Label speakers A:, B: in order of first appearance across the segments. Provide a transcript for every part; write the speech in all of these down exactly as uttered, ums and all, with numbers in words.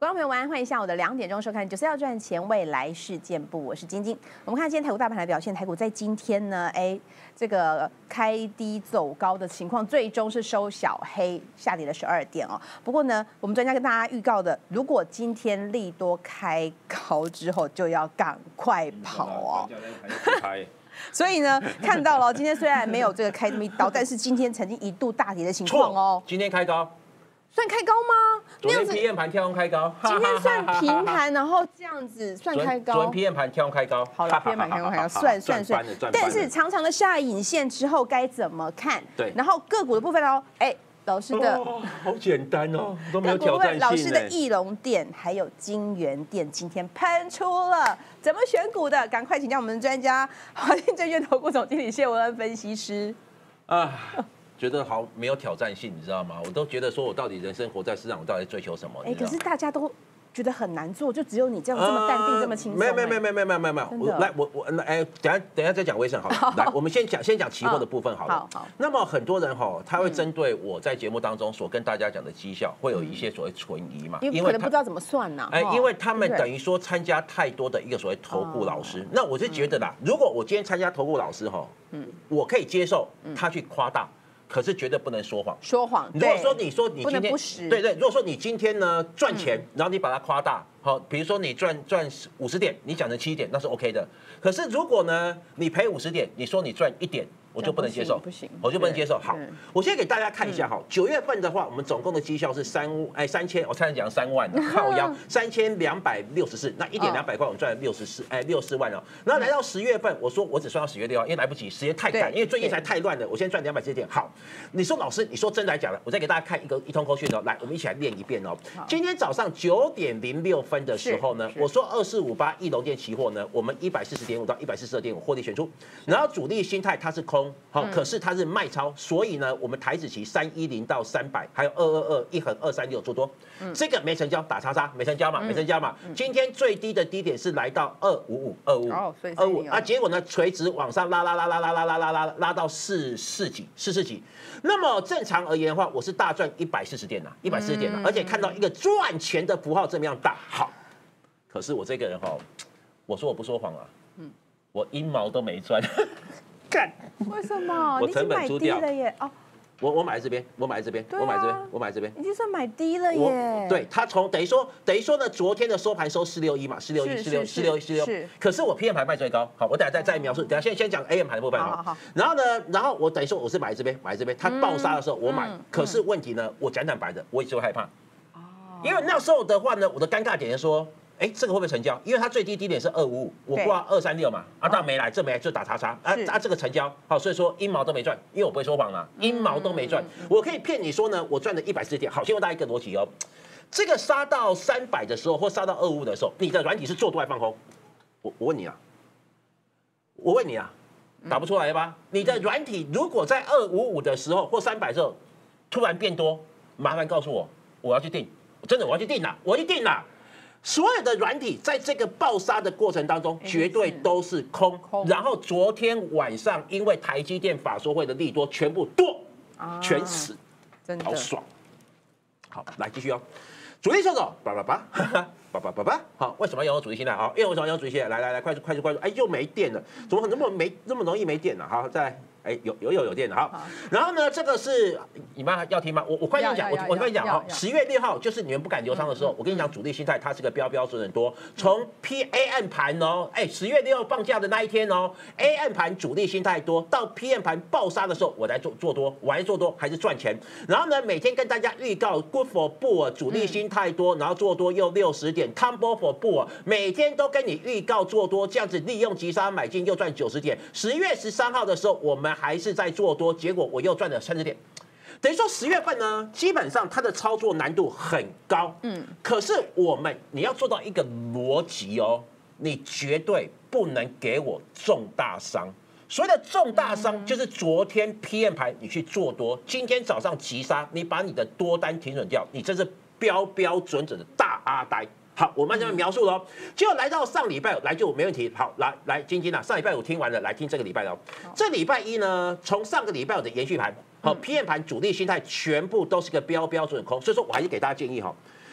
A: 观众朋友晚安，欢迎下午的两点钟收看《就是要赚钱未来事件部》，我是晶晶。我们看今天台股大盘的表现，台股在今天呢，哎，这个开低走高的情况，最终是收小黑，下跌了十二点哦。不过呢，我们专家跟大家预告的，如果今天利多开高之后，就要赶快跑哦。所以呢，看到了，今天虽然没有这个开这么一刀，但是今天曾经一度大跌的情况哦。
B: 今天开高。
A: 算开高吗？
B: 昨天 P M 盘跳空开高，
A: 今天算平盘，然后这样子算开高。
B: 昨天 P M 盘跳空开高，
A: 好了 ，P M 盘开高开高，算算算。但是长长的下影线之后该怎么看？
B: 对。
A: 然后个股的部分哦，哎，老师的
B: 好简单哦，都没有挑战性。
A: 老师的义隆店还有金源店今天喷出了，怎么选股的？赶快请教我们的专家，华信证券投顾总经理谢文恩分析师。
B: 啊。觉得好没有挑战性，你知道吗？我都觉得说我到底人生活在市场，我到底追求什么？
A: 哎，可是大家都觉得很难做，就只有你这样这么淡定、这么轻松。
B: 没有没有没有没有没有没有没有。我来我我哎，等下等下再讲威盛好了。来，我们先讲先讲期货的部分好了。
A: 好好。
B: 那么很多人哈，他会针对我在节目当中所跟大家讲的绩效，会有一些所谓存疑嘛？
A: 因为可能不知道怎么算呢。
B: 哎，因为他们等于说参加太多的一个所谓投顾老师。那我是觉得啦，如果我今天参加投顾老师哈，嗯，我可以接受他去夸大。 可是绝对不能说谎。
A: 说谎。
B: 如果说你说你今天对对，如果说你今天呢赚钱，然后你把它夸大，好，比如说你赚赚五十点，你讲成七点，那是 OK 的。可是如果呢你赔五十点，你说你赚一点，我就不能接受，
A: 不行，
B: 我就不能接受。好，我先给大家看一下哈，九月份的话，我们总共的绩效是三哎三千，我差点讲三万，靠腰三千两百六十四，那一点两百块我们赚了六十四哎六十万哦。然后来到十月份，我说我只算到十月六号，因为来不及，时间太赶，因为最近才太乱了，我先赚两百四十点。好，你说老师，你说真的还假的？我再给大家看一个一通扣讯哦，来，我们一起来练一遍哦。今天早上九点零六分的时候呢，我说二四五八义隆店期货呢，我们一百四十点五到一百四十二点五获利选出，然后主力心态它是空，好，可是它是卖超，所以呢，我们台指期三一零到三百，还有二二二一横二三六做多，这个没成交打叉叉，没成交嘛，没成交嘛。今天最低的低点是来到二五五二五二五啊，结果呢垂直往上拉拉拉拉拉拉拉拉拉拉到四四几四四几。那么正常而言的话，我是大赚一百四十点呐，一百四十点呐，而且看到一个赚钱的符号这么样大，好。可是我这个人哈，我说我不说谎啊，嗯，我一毛都没赚。干？
A: 为什么？
B: 我成本出掉
A: 了耶！哦，
B: 我我买在这边，我买在这边，我买这边，我买这边，
A: 已经算买低了耶。
B: 对，它从等于说等于说呢，昨天的收盘收四六一嘛，四六一，四六四六一，四六。可是我 P M 盘卖最高，好，我等下再再描述，等下先先讲 A M 盘的部分哈。然后呢，然后我等于说我是买这边，买这边，它爆杀的时候我买，可是问题呢，我讲坦白的，我也是会害怕。哦。因为那时候的话呢，我的尴尬点是说。哎，这个会不会成交？因为它最低低点是二五五，我挂二三六嘛，啊，但没来，这没来就打叉叉，啊啊，这个成交，好，所以说一毛都没赚，因为我不会说谎嘛，一毛都没赚，我可以骗你说呢，我赚了一百四十点。好，先问大家一个逻辑哦，这个杀到三百的时候，或杀到二五五的时候，你的软体是做多还放空？我我问你啊，我问你啊，打不出来吧？你的软体如果在二五五的时候或三百的时候突然变多，麻烦告诉我，我要去定，真的我要去定啦，我要去定啦。所有的软体在这个爆杀的过程当中，绝对都是空。然后昨天晚上因为台积电法说会的利多，全部多，全死，
A: 真的
B: 好爽。好，来继续哦。主力手手，叭叭叭，叭叭叭叭。好，为什么要用主力心态？好，因为为什么要用主力心态？来来来，快速快速快速！哎，又没电了，怎么那么没那么容易没电了？好，再来。哎，有有有有电的好，然后呢，这个是你们要听吗？我我快点讲，我我快点讲哦。十月六号就是你们不敢留仓的时候，我跟你讲，主力心态它是个标标准很多。从 P A M 盘哦，哎，十月六号放假的那一天哦 ，A M 盘主力心态多，到 P M 盘爆杀的时候，我来做做多，我来做多还是赚钱。然后呢，每天跟大家预告 Good for Bull 主力心态多，然后做多又六十点 ，Combo for Bull 每天都跟你预告做多，这样子利用急杀买进又赚九十点。十月十三号的时候，我们还是在做多，结果我又赚了三十点，等于说十月份呢，基本上它的操作难度很高，嗯，可是我们你要做到一个逻辑哦，你绝对不能给我重大伤。所谓的重大伤，就是昨天 P M 盘你去做多，今天早上急杀，你把你的多单停损掉，你这是标标准准的大阿呆。好，我慢慢描述喽。结果来到上礼拜来就没问题。好，来来，晶晶啊，上礼拜五听完了，来听这个礼拜喽。这礼拜一呢，从上个礼拜五的延续盘，好 ，P M 盘主力心态全部都是个标标准空，所以说我还是给大家建议哈。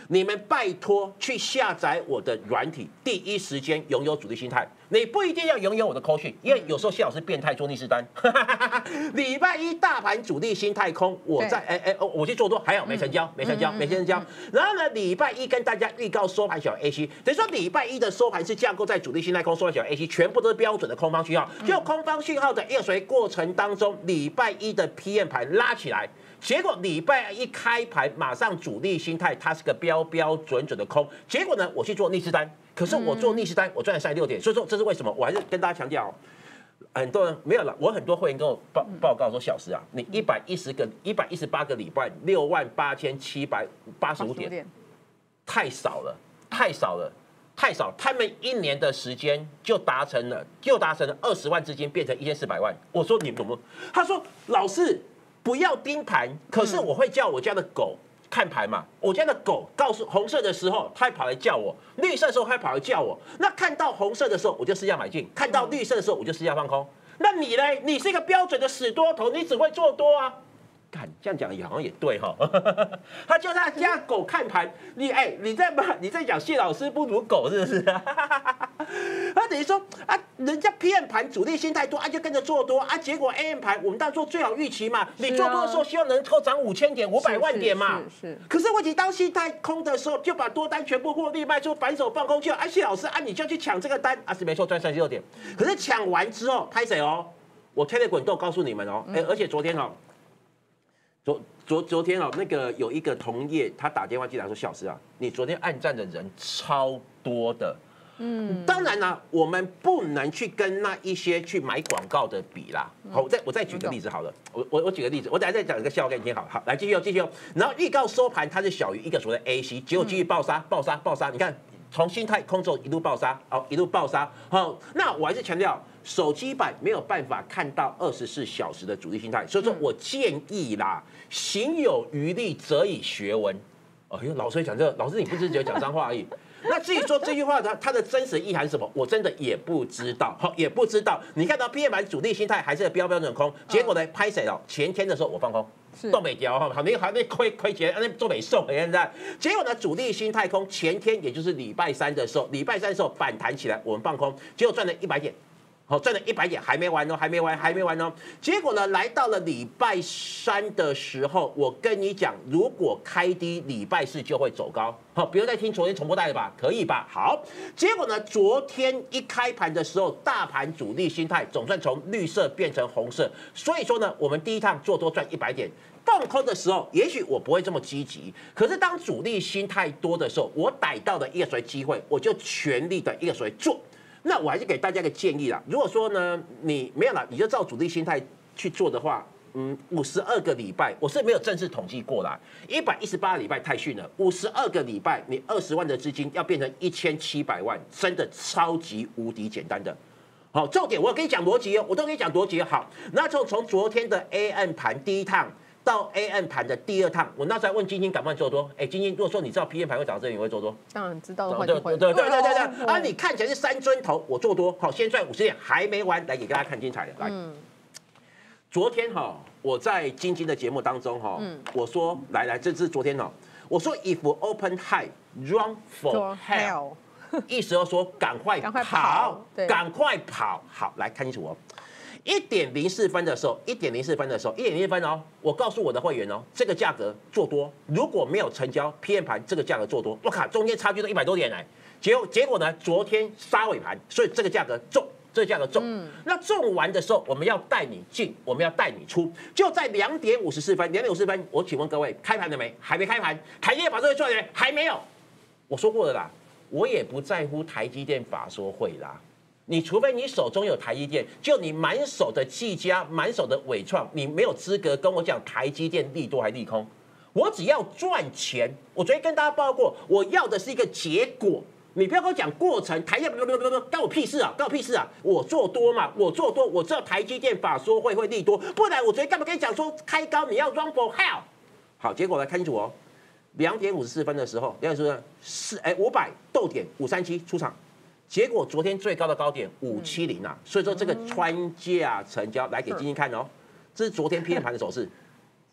B: 你们拜托去下载我的软体，第一时间拥有主力心态。你不一定要拥有我的扣讯，因为有时候谢老师变态做逆势单。礼拜一大盘主力心态空，我在哎哎哦，我去做多，还好没成交，没成交，没成交。然后呢，礼拜一跟大家预告收盘小 A C， 等于说礼拜一的收盘是架构在主力心态空，收盘小 A C 全部都是标准的空方讯号。就空方讯号的一个随过程当中，礼拜一的 P M 盘拉起来。结果礼拜一开盘，马上主力心态，它是个标标准准的空。结果呢，我去做逆势单，可是我做逆势单，我赚了三十六点。所以说这是为什么？我还是跟大家强调，很多人没有了。我很多会员跟我报报告说，小时啊，你一百一十个、一百一十八个礼拜，六万八千七百八十五点，太少了，太少了。太少，他们一年的时间就达成了，就达成了二十万资金变成一千四百万。我说你懂不？他说老师。不要盯盘，可是我会叫我家的狗看盘嘛。我家的狗告诉红色的时候，它会跑来叫我；绿色的时候，它会跑来叫我。那看到红色的时候，我就试下买进；看到绿色的时候，我就试下放空。那你呢？你是一个标准的死多头，你只会做多啊。看这样讲也好像也对哈，他叫他家狗看盘，你哎，你在骂你在讲谢老师不如狗是不是？他等于说啊，人家 P M 盘主力心态多啊，就跟着做多啊，结果 A M 盘我们当做最好预期嘛，你做多的时候希望能够涨五千点、五百万点嘛，是是。可是问题当心态空的时候，就把多单全部获利卖出，反手放空去。啊，谢老师啊，你就要去抢这个单啊，是没错，赚三十六点。可是抢完之后拍谁哦？我 Telegram 都告诉你们哦，哎，而且昨天哦。昨昨昨天哦，那个有一个同业，他打电话进来说：“小师啊，你昨天按赞的人超多的。”嗯，当然啦，我们不能去跟那一些去买广告的比啦。好，我再我再举个例子好了，我我我举个例子，我等下再讲一个笑话给你听好。好，来继续哦，继续哦。然后预告收盘它是小于一个所谓的 A C， 结果继续爆杀，爆杀，爆杀。你看。从心态空中一路爆杀，哦，一路爆杀。好，那我还是强调，手机版没有办法看到二十四小时的主力心态，所以说我建议啦，行有余力，则以学文。哎呦，老师讲这个，老师你不是只有讲脏话而已。那至于说这句话它它的真实意涵是什么，我真的也不知道，好，也不知道。你看到 P M 盘主力心态还是标标准空，结果呢，拍谁了？前天的时候我放空。都没掉哈，好，你好，那亏亏钱，那做没送，现在。结果呢，主力心太空，前天也就是礼拜三的时候，礼拜三的时候反弹起来，我们放空，结果赚了一百点，好，赚了一百点，还没完哦，还没完，还没完哦。结果呢，来到了礼拜三的时候，我跟你讲，如果开低，礼拜四就会走高，好，不用再听昨天重播带了吧，可以吧？好，结果呢，昨天一开盘的时候，大盘主力心态总算从绿色变成红色，所以说呢，我们第一趟做多赚一百点。放空的时候，也许我不会这么积极，可是当主力心太多的时候，我逮到的一个谁机会，我就全力的一个谁做。那我还是给大家一个建议啦，如果说呢你没有啦，你就照主力心态去做的话，嗯，五十二个礼拜，我是没有正式统计过啦，一百一十八个礼拜太逊了，五十二个礼拜，你二十万的资金要变成一千七百万，真的超级无敌简单的。好，重点我跟你讲逻辑哦，我都跟你讲逻辑。好，那从从昨天的 A M 盘第一趟。到 A M 盘的第二趟，我那时候问金金敢不敢做多？哎，金金，如果说你知道 P M 盘会涨这，你会做多？
A: 当然知道的话就会。
B: 对对对对对对。啊，你看起来是三尊头，我做多，好，先赚五十点，还没完，来给大家看精彩的。来，嗯、昨天哈，我在金金的节目当中哈，嗯、我说来来，这是昨天哦，我说 if open high run for hell， 意思要说赶快跑，赶快跑，好，来看清楚哦。一点零四分的时候，一点零四分的时候，一点零四分哦，我告诉我的会员哦，这个价格做多，如果没有成交 ，P M 盘这个价格做多，我靠，中间差距都一百多点哎，结果结果呢，昨天杀尾盘，所以这个价格重，这个价格重，嗯、那重完的时候，我们要带你进，我们要带你出，就在两点五十四分，两点五十四分，我请问各位，开盘了没？还没开盘，台积电法说会出来没？还没有，我说过了啦，我也不在乎台积电法说会啦。你除非你手中有台积电，就你满手的技嘉、满手的伟创，你没有资格跟我讲台积电利多还利空。我只要赚钱。我昨天跟大家报告过，我要的是一个结果。你不要跟我讲过程，台积电干我屁事啊，干我屁事啊！我做多嘛，我做多，我知道台积电法说会会利多，不然我昨天干嘛跟你讲说开高你要 run for hell？ 好，结果来看清楚哦，两点五十四分的时候，两点五十四哎五百逗点五三七出场。结果昨天最高的高点五七零啊，所以说这个穿价成交来给晶晶看哦，这是昨天 P M 盘的走势，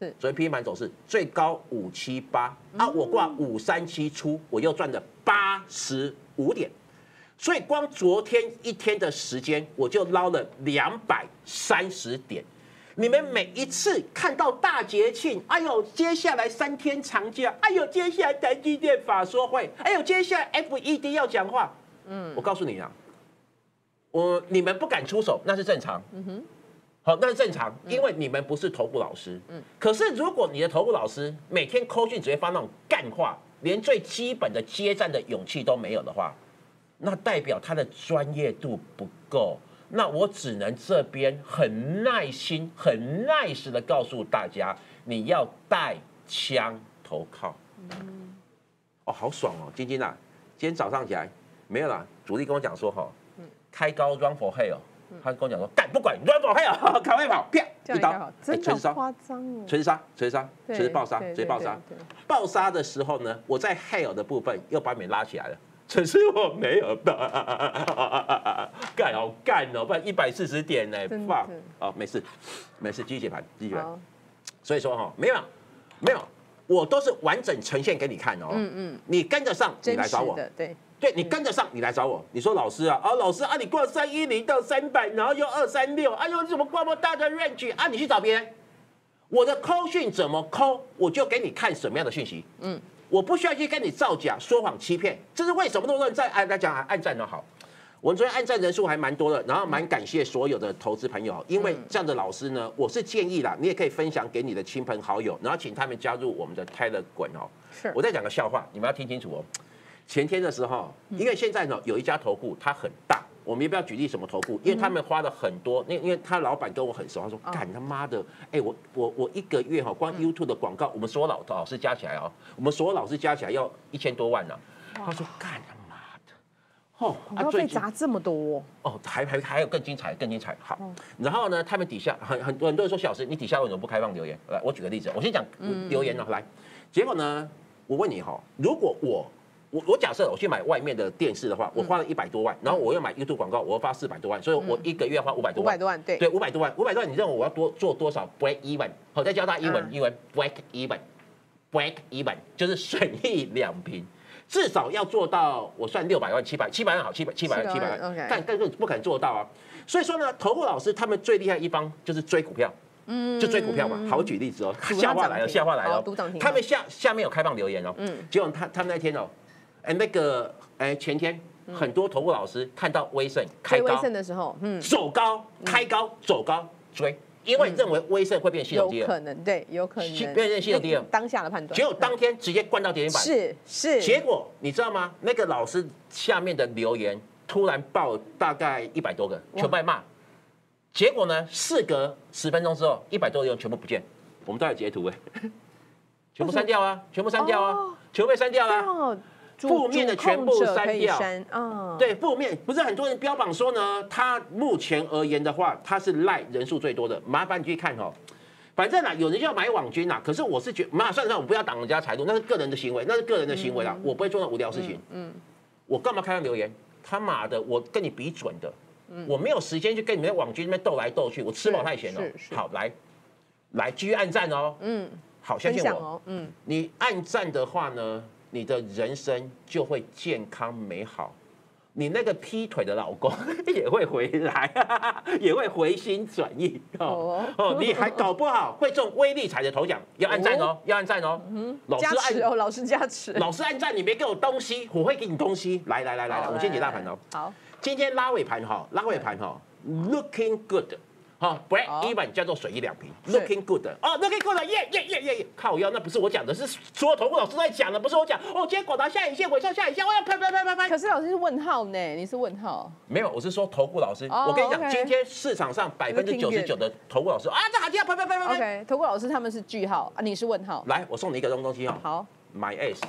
A: 是
B: 昨天 P 盘走势最高五七八啊，我挂五三七出，我又赚了八十五点，所以光昨天一天的时间，我就捞了两百三十点。你们每一次看到大节庆，哎呦，接下来三天长假，哎呦，接下来台积电法说会，哎呦，接下来 F E D 要讲话，嗯，我告诉你啊，我你们不敢出手，那是正常，嗯哼。好，那是正常，因为你们不是投顾老师。嗯。可是如果你的投顾老师每天扣讯只会发那种干话，连最基本的接战的勇气都没有的话，那代表他的专业度不够。那我只能这边很耐心、很 nice 的告诉大家，你要带枪投靠。嗯。哦，好爽哦，晶晶啊，今天早上起来没有啦，主力跟我讲说哈，开高 run for hell。他跟我讲说，干不管 run for hell， 赶快跑，啪一刀，
A: 真的夸张哦，
B: 垂直杀，垂直杀，垂直爆杀，直接爆杀。爆杀的时候呢，我在 hell 的部分又把你拉起来了，可是我没有到，干好干哦，不然一百四十点呢，放哦，没事，没事，继续解盘，继续解盘。所以说哈，没有，没有，我都是完整呈现给你看哦。嗯嗯，你跟得上，你来找我。
A: 对。
B: 对你跟得上，你来找我。你说老师啊，啊老师啊，你挂三一零到三百，然后又二三六，哎呦，怎么挂那么大的 range 啊？你去找别人。我的扣讯怎么扣，我就给你看什么样的讯息。嗯，我不需要去跟你造假、说谎、欺骗。这是为什么那么多人在按来讲按赞呢？好，我们昨天按赞人数还蛮多的，然后蛮感谢所有的投资朋友，因为这样的老师呢，我是建议啦，你也可以分享给你的亲朋好友，然后请他们加入我们的 Telegram 哦。是，我再讲个笑话，你们要听清楚哦。前天的时候，因为现在呢有一家投顾，它很大，我们也不要举例什么投顾，因为他们花了很多，因因为他老板跟我很熟，他说干他妈的，哎我我我一个月哈，光 YouTube 的广告，我们所有老老师加起来啊，我们所有老师加起来要一千多万呢。他说干他妈的，哦，
A: 广告费砸这么多
B: 哦，还还还有更精彩更精彩。好，然后呢，他们底下很很很多人说小时你底下为什么不开放留言？来，我举个例子，我先讲留言哦，来，结果呢，我问你哈，如果我我我假设我去买外面的电视的话，我花了一百多万，然后我又买 YouTube 广告，我要花四百多万，所以我一个月花五百多万。
A: 五百多万，对
B: 对，五百多万，五百多万，你认为我要多做多少 break even？ 好，再教大家英文，英文 break even，break even 就是损益两平，至少要做到我算六百万、七百、七百万好，七百、七百万、七百万，但但是不可能做到啊。所以说呢，投顾老师他们最厉害一方就是追股票。嗯，就追股票嘛。好，我举例子哦，笑话来了，笑话来了。他们下下面有开放留言哦，嗯，结果他他们那天哦。哎，那个，哎，前天很多投顾老师看到威盛开高，
A: 威盛的时候，嗯，
B: 走高开高走高追，因为认为威盛会变系统第二，
A: 有可能，对，有可能
B: 变成系统第二，
A: 当下的判断，
B: 结果当天直接灌到跌停板，
A: 是是，
B: 结果你知道吗？那个老师下面的留言突然爆大概一百多个，全部在骂，结果呢，事隔十分钟之后，一百多个留言全部不见，我们都有截图哎，全部删掉啊，全部删掉啊，全部被删掉了。负面的全部删掉，哦、对，负面不是很多人标榜说呢，他目前而言的话，他是赖人数最多的。麻烦你去看哦，反正啊，有人要买网军啊，可是我是觉得，妈，算了算了，我不要挡人家财路，那是个人的行为，那是个人的行为啦，嗯、我不会做那无聊事情。嗯，嗯我干嘛开放留言？他妈的，我跟你比准的，嗯、我没有时间去跟你们网军那边斗来斗去，我吃饱太闲了。好，来，来继续按赞哦。嗯，好，相信我。哦、嗯，你按赞的话呢？你的人生就会健康美好，你那个劈腿的老公也会回来，也会回心转意哦哦，你还搞不好会中威力彩的头奖，要按赞哦，要按赞哦，
A: 老师按哦，老师加持，
B: 老师按赞，你别给我东西，我会给你东西，来来来来来，我先解大盘哦，
A: 好，
B: 今天拉尾盘哈，拉尾盘哈 ，looking good。好 ，break even 叫做水一两瓶 ，looking good 哦 ，looking good，耶耶耶耶耶，靠腰，那不是我讲的，是所有投顾老师在讲的，不是我讲。哦，今天广达下影线，尾上下影线，我要拍拍拍拍拍。
A: 可是老师是问号呢，你是问号？
B: 没有，我是说投顾老师。我跟你讲，今天市场上百分之九十九的投顾老师啊，这好听，拍拍拍拍拍。
A: OK， 投顾老师他们是句号啊，你是问号。
B: 来，我送你一个东东西哈。
A: 好
B: ，My ace，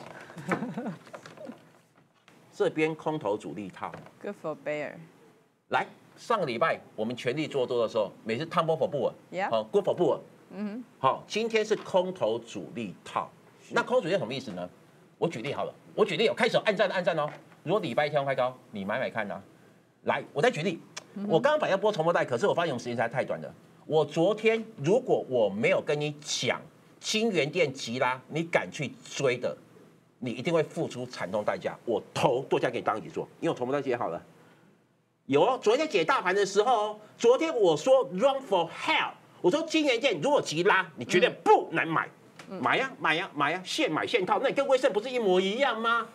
B: 这边空头主力套。
A: Good for bear。
B: 来。上个礼拜我们全力做多的时候，每次汤波否不稳，好 ，good for 不稳，嗯好，今天是空头主力套，那空头主力什么意思呢？我举例好了，我举例，我开始按赞的按赞哦。如果礼拜一天开高，你买买看啊。来，我再举例，我刚刚本来要播重播带，可是我发现用时间实在太短了。我昨天如果我没有跟你讲金源店急拉，你敢去追的，你一定会付出惨痛代价。我头剁下给你当一起做，因为我头不再解好了。有哦，昨天解大盘的时候，昨天我说 run for hell， 我说金源店如果急拉，你绝对不能买，嗯、买呀买呀买呀，现买现套，那你跟威盛不是一模一样吗？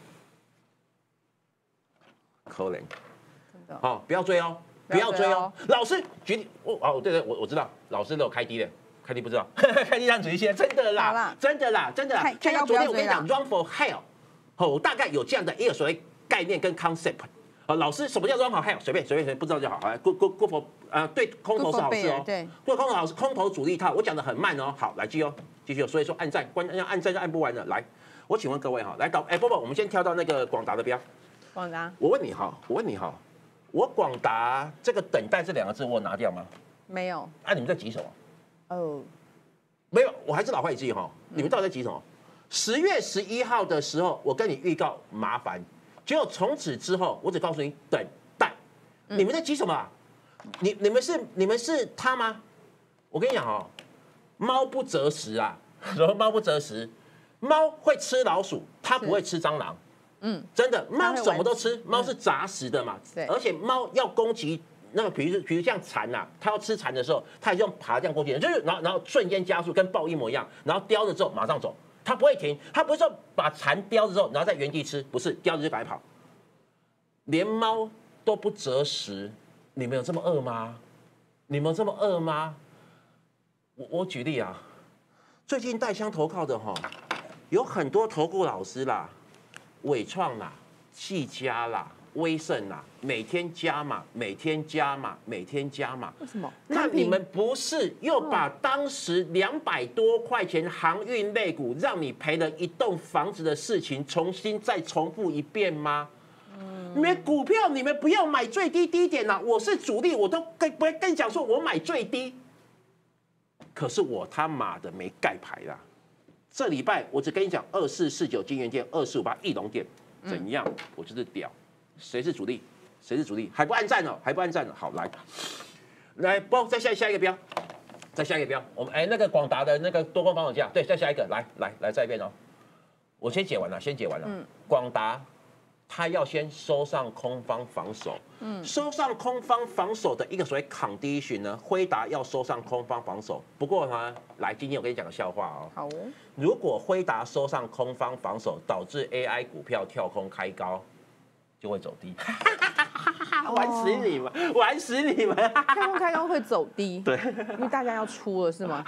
B: 可怜，好、哦，不要追哦。不要追哦，老师举例，哦哦，对对，我我知道，老师都有开低的，开低不知道，开低让主一些，真的啦，真的啦，真的啦。就像昨天我跟你讲 ，run for hell， 哦，我大概有这样的一个所谓概念跟 concept。哦，老师，什么叫 run for hell？ 随便随便随便，不知道就好。啊，go go go for， 啊，对空头是好事哦，对，对空头好事，空头主力套，我讲的很慢哦。好，来继续哦，继续哦。所以说按赞，关要按赞就按不完了。来，我请问各位哈，来导，哎，波波，我们先跳到那个广达的标。
A: 广达，
B: 我问你哈，我问你哈。我广达这个等待这两个字我拿掉吗？
A: 没有。
B: 啊，你们在急什么？
A: 哦，
B: 没有，我还是老话一句哈，你们到底在急什么？十月十一号的时候，我跟你预告麻烦，结果从此之后，我只告诉你等待。你们在急什么、啊？你你们是你们是他吗？我跟你讲哦，猫不择食啊，什么猫不择食？猫会吃老鼠，它不会吃蟑螂。嗯，真的，猫什么都吃，猫是杂食的嘛，对，而且猫要攻击那个，比如比如像蝉呐、啊，它要吃蝉的时候，它也是用爬这样攻击，就是然后然后瞬间加速，跟豹一模一样，然后叼了之后马上走，它不会停，它不是说把蝉叼了之后，然后在原地吃，不是叼着就赶快跑，连猫都不择食，你们有这么饿吗？你们有这么饿吗？我我举例啊，最近带枪投靠的哈，有很多投顾老师啦。伟创啦、技嘉啦、威盛啦，每天加码，每天加码，每天加码。
A: 为什么？
B: 那你们不是又把当时两百多块钱航运类股让你赔了一栋房子的事情，重新再重复一遍吗？嗯、你们股票你们不要买最低低点啦！我是主力，我都跟不会跟你讲说我买最低，可是我他妈的没盖牌啦。这礼拜我只跟你讲二四四九金源店，二四五八义隆店，怎样？嗯、我就是屌，谁是主力？谁是主力？还不按赞哦，还不按赞哦。好，来，来，不，再下下一个标，再下一个标。我们哎，那个广达的那个多空防守价，对，再下一个，来来来，再一遍哦。我先解完了，先解完了。嗯，广达。他要先收上空方防守，嗯，收上空方防守的一个所谓 condition 呢，辉达要收上空方防守。不过呢，来，今天我跟你讲个笑话哦。
A: 好哦。
B: 如果辉达收上空方防守，导致 A I 股票跳空开高，就会走低。玩死你们！玩死你们！
A: 跳空开高会走低，
B: 对，
A: 因为大家要出了是吗？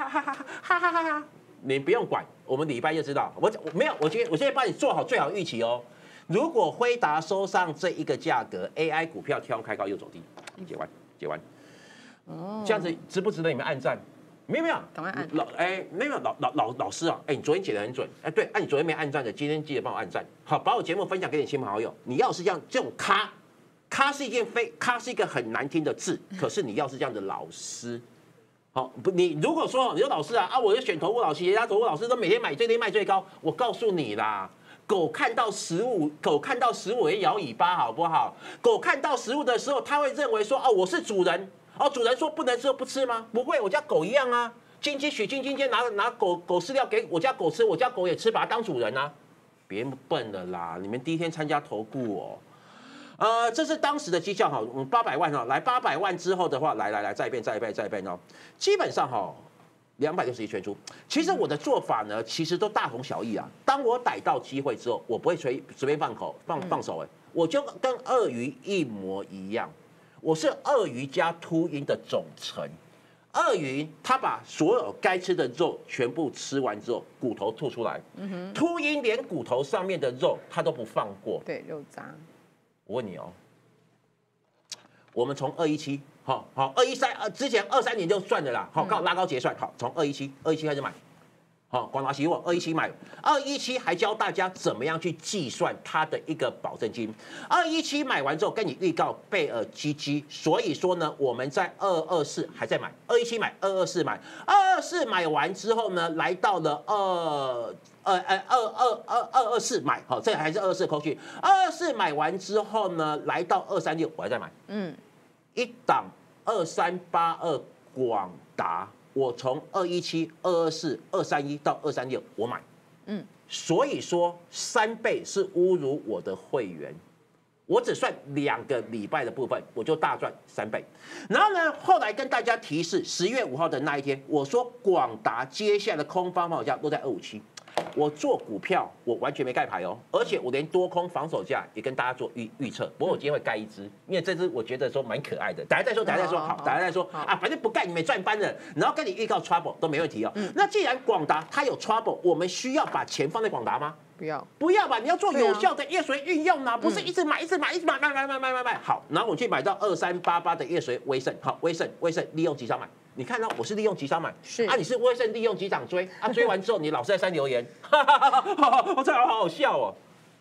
B: 你不用管，我们礼拜就知道。我我没有，我今天我现在帮你做好最好预期哦。如果辉达收上这一个价格 ，A I 股票跳空开高又走低，解完解完，哦，这样子值不值得你们按赞？没有没有，
A: 赶快按
B: 老哎没有老老老老师啊，哎你昨天解得很准，哎对，哎你昨天没按赞的，今天记得帮我按赞，好，把我节目分享给你亲朋好友。你要是这样这种咖，咖是一件非咖是一个很难听的字，可是你要是这样的老师。好，不，你如果说你说老师啊啊，我就选投顾老师，人家投顾老师都每天买最低卖最高，我告诉你啦。狗看到食物，狗看到食物也摇尾巴，好不好？狗看到食物的时候，它会认为说，哦，我是主人，哦，主人说不能吃就不吃吗？不会，我家狗一样啊。金鸡许金今天拿拿狗狗饲料给我家狗吃，我家狗也吃，把它当主人啊。别笨了啦，你们第一天参加投顾哦。呃，这是当时的绩效哈，嗯，八百万哈，来八百万之后的话，来来来，再一遍，再一遍，再一遍哦。基本上哈。两百六十一全出，其实我的做法呢，其实都大同小异啊。当我逮到机会之后，我不会随随便放口放放手哎，我就跟鳄鱼一模一样，我是鳄鱼加秃鹰的总成。鳄鱼它把所有该吃的肉全部吃完之后，骨头吐出来。嗯哼，秃鹰连骨头上面的肉它都不放过。
A: 对，肉渣。
B: 我问你哦，我们从二一七。好好，二一三呃，之前二三年就算的啦，好，靠拉高结算，好，从二一七二一七开始买，好，广达期货二一七买，二一七还教大家怎么样去计算它的一个保证金，二一七买完之后跟你预告贝尔基基，所以说呢，我们在二二四还在买，二一七买，二二四买，二二四买完之后呢，来到了二。呃呃二二二二二四买，好，这还是二二四扣去，二二四买完之后呢，来到二三六我还在买，嗯。一档二三八二广达， 我从二一七、二二四、二三一到二三六，我买，
A: 嗯，
B: 所以说三倍是侮辱我的会员。我只算两个礼拜的部分，我就大赚三倍。然后呢，后来跟大家提示，十月五号的那一天，我说广达接下来的空方防守价落在二五七。我做股票，我完全没盖牌哦，而且我连多空防守价也跟大家做预预测。不过我今天会盖一只，因为这只我觉得说蛮可爱的。等下再说，等下再说，好，等下再说啊，反正不盖你没赚翻了。然后跟你预告 trouble 都没问题哦。那既然广达它有 trouble， 我们需要把钱放在广达吗？
A: 不要，
B: 不要吧！你要做有效的业随运用呢，不是一直买、一直买、一直买、买买买买买买。好，然后我去买到二三八八的业随威盛，好，威盛威盛利用急涨买。你看到我是利用急涨买，
A: 是
B: 啊，你是威盛利用急涨追啊，追完之后你老是在删留言，哈哈哈哈，我这好好笑哦。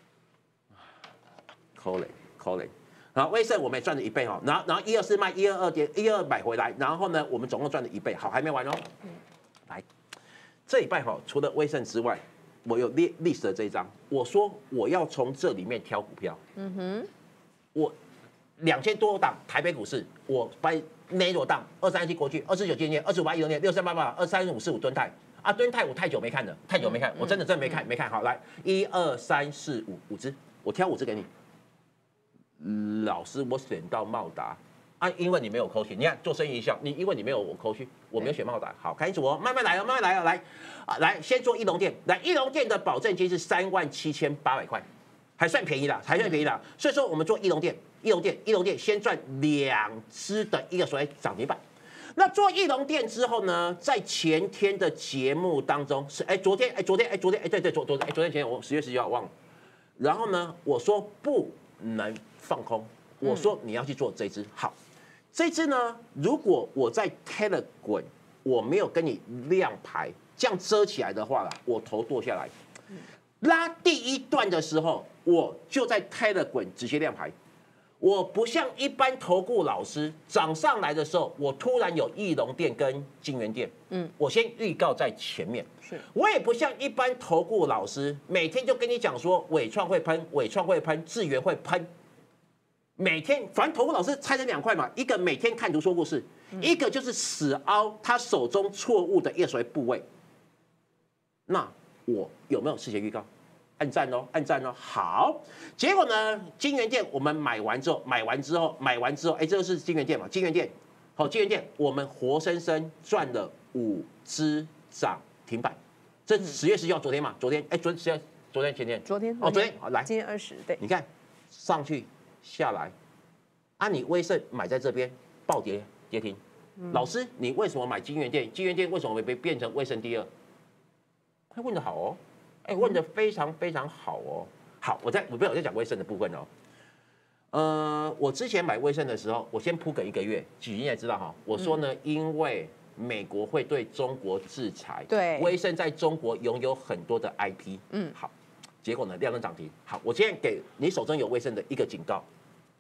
B: 扣嘞扣嘞，然后威盛我们也赚了一倍哈，然后然后一二四卖一二二点一二买回来，然后呢我们总共赚了一倍，好还没完哦。来，这一半哈，除了威盛之外。我有列历史的这一张，我说我要从这里面挑股票。嗯哼，我两千多档台北股市，我把内罗档二三七国巨、二四九建建、二十五八一零年、六三八八、二三五四五敦泰啊，敦泰我太久没看了，太久没看，我真的真的没看没看好。来，一二三四五五只，我挑五只给你。老师，我选到茂达。啊，因为你没有扣讯，你看做生意一笑，你因为你没有我扣讯，我没有选茂达，好，开始我慢慢来哦，慢慢来哦，来啊，来先做一龙店，来一龙店的保证金是三万七千八百块，还算便宜啦，还算便宜啦，所以说我们做一龙店，一龙店，一龙店先赚两只的一个所谓涨停板。那做一龙店之后呢，在前天的节目当中是哎昨天哎昨天哎昨天哎对对昨昨哎昨天前天我十月十九号忘了，然后呢我说不能放空，我说你要去做这只好。这支呢，如果我在 Telegram 我没有跟你亮牌，这样遮起来的话啦，我头剁下来。拉第一段的时候，我就在 Telegram 直接亮牌。我不像一般投顾老师涨上来的时候，我突然有义隆店跟金源店，嗯，我先预告在前面。是，我也不像一般投顾老师每天就跟你讲说伟创会喷，伟创会喷，智源会喷。每天，反正投顾老师拆成两块嘛，一个每天看图说故事，嗯、一个就是死凹他手中错误的业水部位。那我有没有事前预告？按赞哦，按赞哦。好，结果呢，金源店我们买完之后，买完之后，买完之后，哎，这个是金源店嘛？金源店，好，金源店我们活生生赚了五只涨停板。这十月十九号昨天嘛，昨天，哎，昨天昨天前天，
A: 昨天
B: 哦，昨天，好来，
A: 今天二十，对，
B: 你看上去。下来，啊，你威盛买在这边暴跌跌停，嗯、老师，你为什么买金源店？金源店为什么会被变成威盛第二？他问的好哦，哎、欸，问的非常非常好哦。好，我在我不要我在讲威盛的部分哦。呃，我之前买威盛的时候，我先铺梗一个月，举你也知道哈，我说呢，嗯、因为美国会对中国制裁，
A: 对，
B: 威盛在中国拥有很多的 I P， 嗯，好。结果呢，量能涨停。好，我今天给你手中有威盛的一个警告，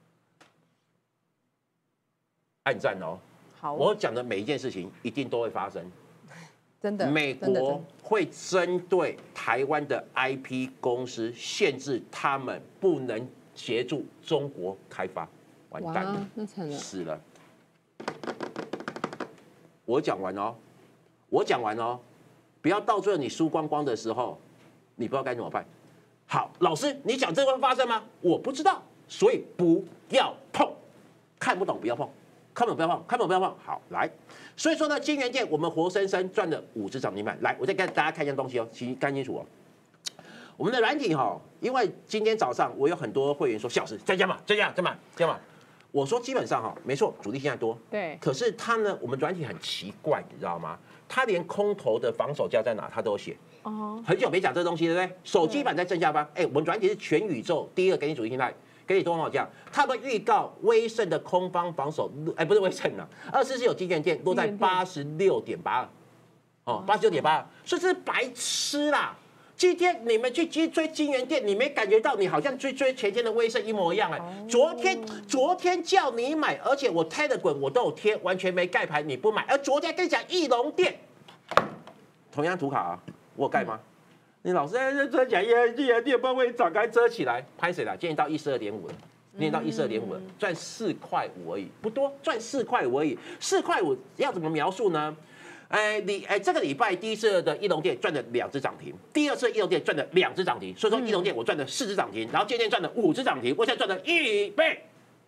B: 按赞哦。好，我讲的每一件事情一定都会发生。
A: 真的，
B: 美国会针对台湾的 I P 公司，限制他们不能协助中国开发。完蛋了，
A: 那惨了，
B: 死了。我讲完哦，我讲完哦，不要到最后你输光光的时候，你不知道该怎么办。好，老师，你讲这会发生吗？我不知道，所以不要碰，看不懂不要碰，看不懂不要碰，看不懂不要碰。好，来，所以说呢，金源店我们活生生赚了五只涨停板。来，我再给大家看一样东西哦，请看清楚哦。我们的软体哈、哦，因为今天早上我有很多会员说，谢老师再加码，再加码，加码，加码。我说基本上哈、哦，没错，主力现在多，
A: 对。
B: 可是它呢，我们软体很奇怪，你知道吗？它连空头的防守价在哪，它都有写。哦，很久没讲这东西，对不对？手机版在正下方，哎、欸，我们软体是全宇宙第一个给你主力心态，给你多少讲？它的预告威盛的空方防守，哎、欸，不是威盛啊，二四是有金源店落在八十六点八二，哦，八十六点八二，所以这是白痴啦。今天你们去追金源店，你没感觉到你好像追追前天的威盛一模一样哎、欸。昨天昨天叫你买，而且我 Telegram 我都有贴，完全没盖牌，你不买。而昨天跟你讲义隆店，同样图卡啊。我盖吗？嗯、你老是在这讲，耶耶，你也不知道会展开遮起来，拍谁了？今天到一十二点五了，今天到一十二点五了，赚四块五而已，不多，赚四块五而已。四块五要怎么描述呢？ 哎，你哎，这个礼拜第一次的一龙店赚了两只涨停，第二次一龙店赚了两只涨停，所以说一龙店我赚了四只涨停，然后今天赚了五只涨停，我现在赚了一倍。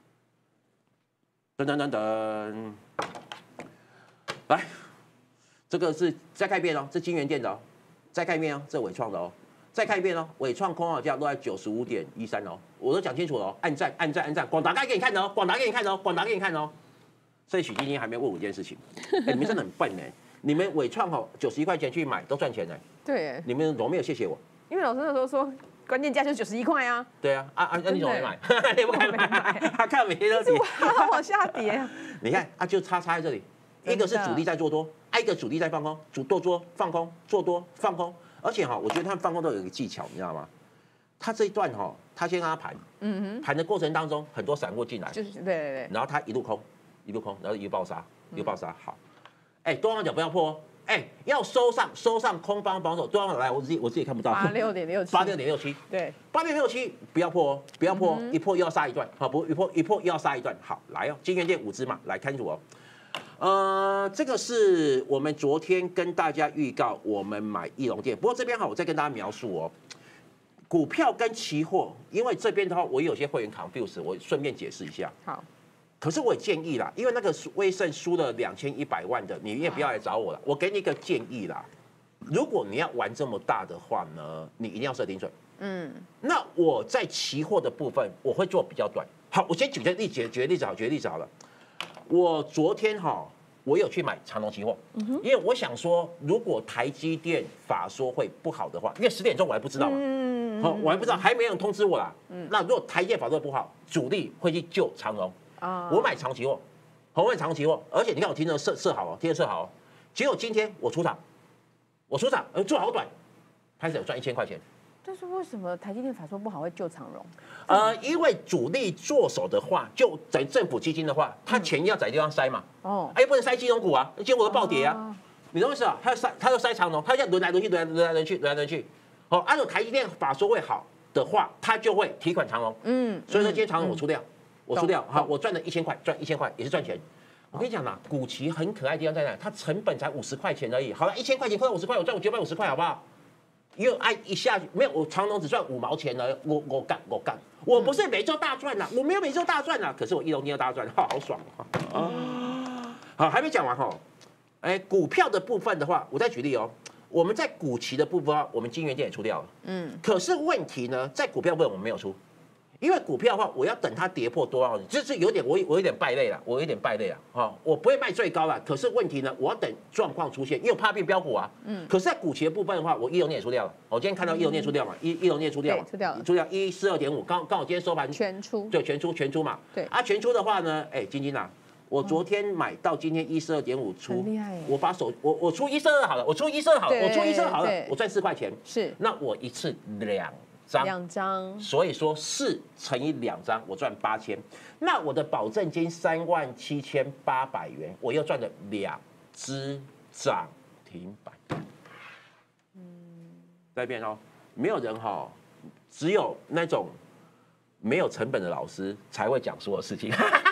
B: 噔噔噔噔，来，这个是再看一遍哦，这金源店的哦，再看一遍哦，这伟创的哦，再看一遍哦，伟创空好价都在九十五点一三哦，我都讲清楚了哦，按赞按赞按赞，广达该给你看的哦，广达给你看的哦，广达给你看的哦。所以许晶晶还没问我一件事情，哎，你们真的很笨哎。你们伟创哦，九十一块钱去买都赚钱呢。
A: 对，
B: 你们怎么没有谢谢我？
A: 因为老师那时候说关键价就是九十一块啊。
B: 对啊，啊啊，那你怎么没买？你不敢买？他看每天都跌，
A: 它往下跌。
B: 你看啊，就差差在这里，一个是主力在做多，啊一个主力在放空，主多多放空，做多放空，而且哈，我觉得他们放空都有一个技巧，你知道吗？他这一段哈，他先让他盘，嗯哼，盘的过程当中很多散户进来，
A: 就是对对对，
B: 然后他一路空，一路空，然后一路爆杀，一路爆杀，好。哎，多方角不要破哦！哎，要收上收上空方防守，多方来，我自己我自己看不到。
A: 八六点六七，
B: 八六点六七，
A: 对，
B: 八六点六七不要破哦，不要破哦，嗯、一破又要杀一段，好不？一破一破又要杀一段，好来哦，金元店五只嘛，来看清楚哦。呃，这个是我们昨天跟大家预告，我们买翼龙店，不过这边哈，我再跟大家描述哦，股票跟期货，因为这边的话，我有些会员 confuse， 我顺便解释一下。
A: 好。
B: 可是我也建议啦，因为那个威盛输了两千一百万的，你也不要来找我了。我给你一个建议啦，如果你要玩这么大的话呢，你一定要设停损。嗯，那我在期货的部分我会做比较短。好，我先举个例子，举个例子好，举个例子好了。我昨天哈，我有去买长荣期货，因为我想说，如果台积电法说会不好的话，因为十点钟我还不知道嘛，嗯，好，我还不知道，还没有人通知我啦。嗯，那如果台积电法说不好，主力会去救长荣。我买长期货，我买长期货，而且你看我提前设设好哦，提前设好哦。结果今天我出场，我出场，呃，做好短，开始有赚一千块钱。
A: 但是为什么台积电法说不好会救长荣？
B: 呃，因为主力做手的话，就在政府基金的话，他钱要在地方塞嘛。哦，哎，不能塞金融股啊，金融股都暴跌啊。你懂我意思啊？他要塞，他要塞长荣，他要轮来轮去，轮来轮来轮去，轮来轮去。哦，按照台积电法说会好的话，他就会提款长荣。嗯，所以说今天长荣我出掉。我输掉，好，我赚了一千块，赚一千块也是赚钱。我跟你讲啦，股期很可爱的地方在哪？它成本才五十块钱而已。好了，一千块钱亏五十块，我赚我九百五十块，好不好？因为哎一下没有，我长荣只赚五毛钱了，我我干我干，我不是每周大赚啦，我没有每周大赚啦，可是我一龙天要大赚，好爽啊！好，还没讲完哈，哎，股票的部分的话，我再举例哦。我们在股期的部分啊，我们金元店也出掉了，嗯，可是问题呢，在股票部分我们没有出。因为股票的话，我要等它跌破多少，就是有点我我有点败类了，我有点败类了啊！我不会卖最高了，可是问题呢，我要等状况出现，因为我怕变标股啊。嗯。可是，在股期的部分的话，我一龙店也出掉了。我今天看到一龙店出掉嘛，一一龙店出掉，
A: 出掉了，
B: 出掉一四二点五，刚刚好今天收盘
A: 全出，
B: 对，全出全出嘛。
A: 对
B: 啊，全出的话呢，哎，晶晶啊，我昨天买到今天一四二点五出，
A: 很厉害。
B: 我把手我我出一四二好了，我出一四二好了，我出一四二好了，我赚四块钱。
A: 是。
B: 那我一次两。
A: 两张，
B: 所以说四乘以两张，我赚八千。那我的保证金三万七千八百元，我又赚了两只涨停板。嗯，再变哦，没有人哈、哦，只有那种没有成本的老师才会讲所有事情。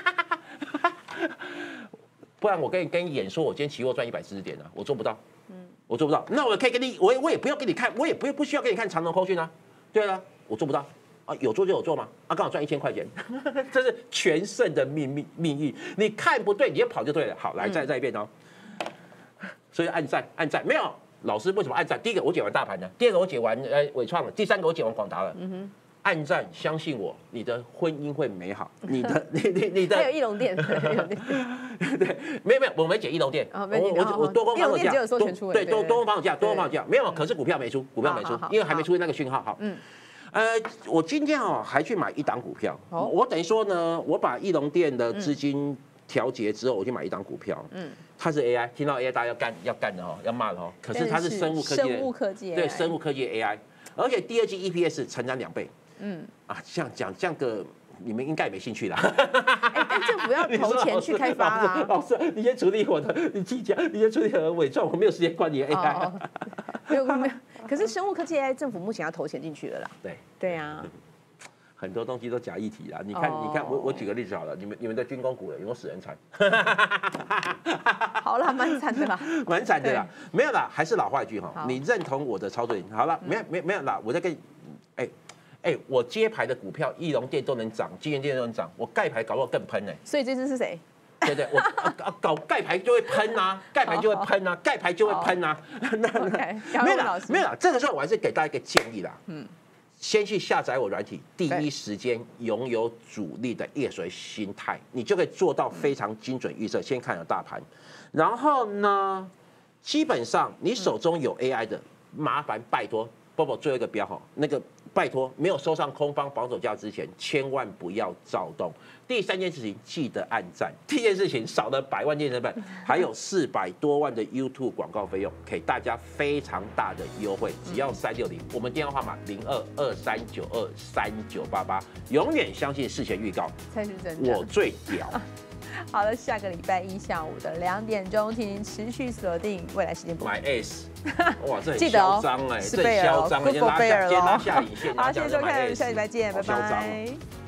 B: 不然我跟你跟你演说，我今天期货赚一百四十点啊，我做不到。嗯，我做不到。那我可以给你，我我也不要给你看，我也不不需要给你看长荣扣讯啊。对了，我做不到啊，有做就有做嘛，啊，刚好赚一千块钱，这是全胜的命命命运。你看不对，你就跑就对了。好，来再再一遍哦。所以按赞按赞，没有老师为什么按赞？第一个我解完大盘了，第二个我解完呃伟创了，第三个我解完广达了。嗯哼，按赞，相信我，你的婚姻会美好。你的你你你的
A: 还有翼龙店，
B: 对，没有没有，我没解翼龙店，我我我多空方手价，对多多空方手价，多空方手价没有，可是股票没出，股票没出，因为还没出那个讯号。好，嗯，呃，我今天哦还去买一档股票，我等于说呢，我把翼龙店的资金调节之后，我去买一档股票，嗯，它是 A I， 听到 A I 大家要干要干的哦，要骂的哦，可是它是生物科技，
A: 生物科技，
B: 对，生物科技 A I， 而且第二季 E P S 成长两倍。嗯啊，这样讲这样个，你们应该也没兴趣啦。
A: 哎，但政府要投钱去开发啦。
B: 老师，你先处理我的，你记讲，你先处理我的伪装，我没有时间管你 A I。哦，
A: 没有没有，可是生物科技 A I 政府目前要投钱进去了啦。
B: 对
A: 对啊。
B: 很多东西都假议题啦。你看，
A: 哦
B: 你看，我我举个例子好了，你们你们的军工股有没有死人惨？
A: 好啦，蛮惨的啦，
B: 蛮惨的啦。没有啦，还是老话一句哈
A: 好，
B: 你认同我的操作？好了，没有没有没有啦，我在跟你，哎。哎，我接牌的股票，翼龙店都能涨，金源店都能涨，我盖牌搞不好更喷呢。
A: 所以这只是谁？
B: 对对，我啊啊搞盖牌就会喷啊，盖牌就会喷啊，盖牌就会喷啊。那那没有啦，没有啦，这个时候我还是给大家一个建议啦。嗯，先去下载我软体，第一时间拥有主力的夜随心态，你就可以做到非常精准预测。先看有大盘，然后呢，基本上你手中有 A I 的，麻烦拜托。波波最后一个标哈，那个拜托没有收上空方防守价之前，千万不要躁动。第三件事情，记得按赞。第一件事情，少了百万健身本，还有四百多万的 YouTube 广告费用，给大家非常大的优惠，只要三六零。我们电话号码零二二三九二三九八八，永远相信事前预告
A: 才是真的。
B: 我最屌。
A: 好了，下个礼拜一下午的两点钟，请您持续锁定未来时间部。
B: 买 S， 哇，这很
A: 记得哦，
B: 嚣张哎，
A: 是
B: 这很嚣张，
A: ，Good for Bear
B: 先拉下影线，
A: 好，谢谢收看，
B: 下
A: 下礼拜见，拜拜。